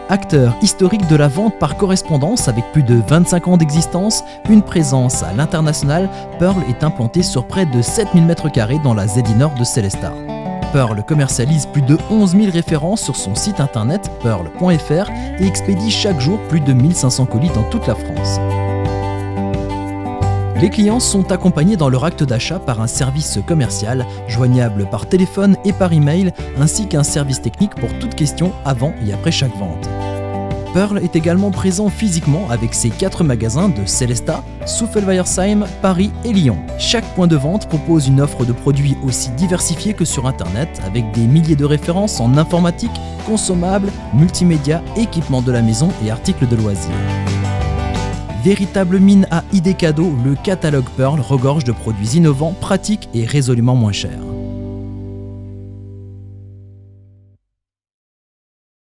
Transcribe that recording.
Acteur historique de la vente par correspondance avec plus de 25 ans d'existence, une présence à l'international, Pearl est implanté sur près de 7000 m² dans la ZI Nord de Sélestat. Pearl commercialise plus de 11 000 références sur son site internet pearl.fr et expédie chaque jour plus de 1500 colis dans toute la France. Les clients sont accompagnés dans leur acte d'achat par un service commercial, joignable par téléphone et par email, ainsi qu'un service technique pour toute question avant et après chaque vente. Pearl est également présent physiquement avec ses 4 magasins de Sélestat, Souffelweyersheim, Paris et Lyon. Chaque point de vente propose une offre de produits aussi diversifiée que sur internet, avec des milliers de références en informatique, consommables, multimédia, équipements de la maison et articles de loisirs. Véritable mine à idées cadeaux, le catalogue Pearl regorge de produits innovants, pratiques et résolument moins chers.